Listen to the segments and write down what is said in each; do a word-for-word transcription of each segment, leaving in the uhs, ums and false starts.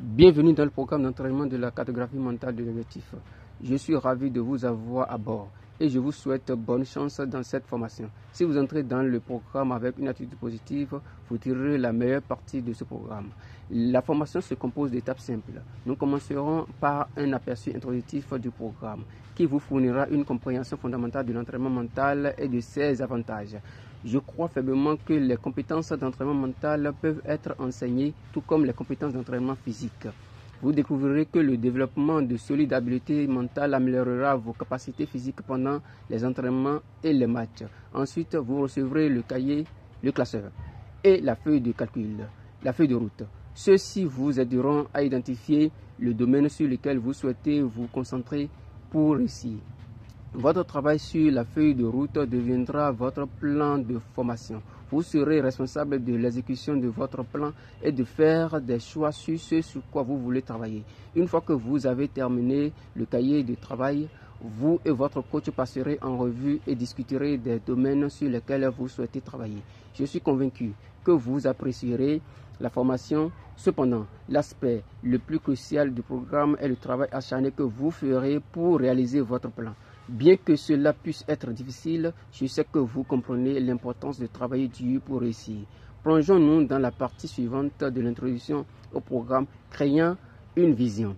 Bienvenue dans le programme d'entraînement de la cartographie mentale de l'objectif. Je suis ravi de vous avoir à bord et je vous souhaite bonne chance dans cette formation. Si vous entrez dans le programme avec une attitude positive, vous tirerez la meilleure partie de ce programme. La formation se compose d'étapes simples. Nous commencerons par un aperçu introductif du programme qui vous fournira une compréhension fondamentale de l'entraînement mental et de ses avantages. Je crois faiblement que les compétences d'entraînement mental peuvent être enseignées, tout comme les compétences d'entraînement physique. Vous découvrirez que le développement de solides habiletés mentales améliorera vos capacités physiques pendant les entraînements et les matchs. Ensuite, vous recevrez le cahier, le classeur et la feuille de calcul, la feuille de route. Ceux-ci vous aideront à identifier le domaine sur lequel vous souhaitez vous concentrer pour réussir. Votre travail sur la feuille de route deviendra votre plan de formation. Vous serez responsable de l'exécution de votre plan et de faire des choix sur ce sur quoi vous voulez travailler. Une fois que vous avez terminé le cahier de travail, vous et votre coach passerez en revue et discuterez des domaines sur lesquels vous souhaitez travailler. Je suis convaincu que vous apprécierez la formation. Cependant, l'aspect le plus crucial du programme est le travail acharné que vous ferez pour réaliser votre plan. Bien que cela puisse être difficile, je sais que vous comprenez l'importance de travailler dur pour réussir. Plongeons-nous dans la partie suivante de l'introduction au programme, créant une vision.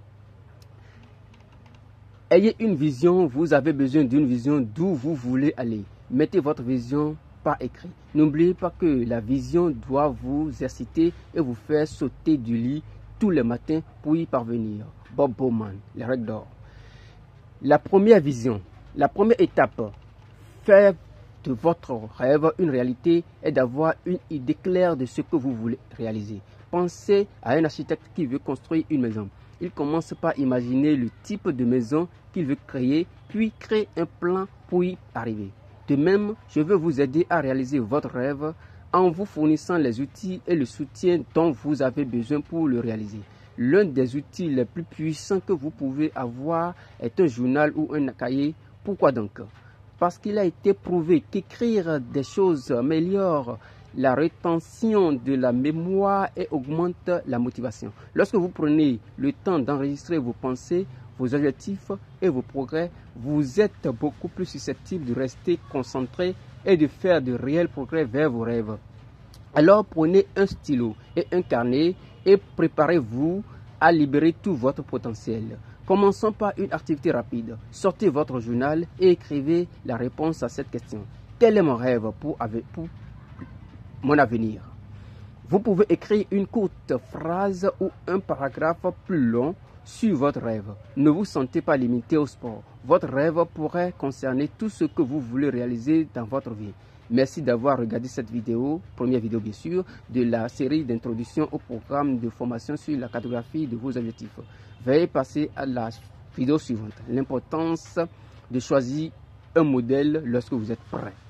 Ayez une vision, vous avez besoin d'une vision d'où vous voulez aller. Mettez votre vision par écrit. N'oubliez pas que la vision doit vous exciter et vous faire sauter du lit tous les matins pour y parvenir. Bob Bowman, les règles d'or. La première vision. La première étape, faire de votre rêve une réalité, est d'avoir une idée claire de ce que vous voulez réaliser. Pensez à un architecte qui veut construire une maison. Il commence par imaginer le type de maison qu'il veut créer, puis crée un plan pour y arriver. De même, je veux vous aider à réaliser votre rêve en vous fournissant les outils et le soutien dont vous avez besoin pour le réaliser. L'un des outils les plus puissants que vous pouvez avoir est un journal ou un cahier. Pourquoi donc? Parce qu'il a été prouvé qu'écrire des choses améliore la rétention de la mémoire et augmente la motivation. Lorsque vous prenez le temps d'enregistrer vos pensées, vos objectifs et vos progrès, vous êtes beaucoup plus susceptible de rester concentré et de faire de réels progrès vers vos rêves. Alors prenez un stylo et un carnet et préparez-vous à libérer tout votre potentiel. Commençons par une activité rapide. Sortez votre journal et écrivez la réponse à cette question. Quel est mon rêve pour, pour mon avenir? Vous pouvez écrire une courte phrase ou un paragraphe plus long sur votre rêve. Ne vous sentez pas limité au sport. Votre rêve pourrait concerner tout ce que vous voulez réaliser dans votre vie. Merci d'avoir regardé cette vidéo, première vidéo bien sûr, de la série d'introduction au programme de formation sur la cartographie de vos objectifs. Veuillez passer à la vidéo suivante. L'importance de choisir un modèle lorsque vous êtes prêt.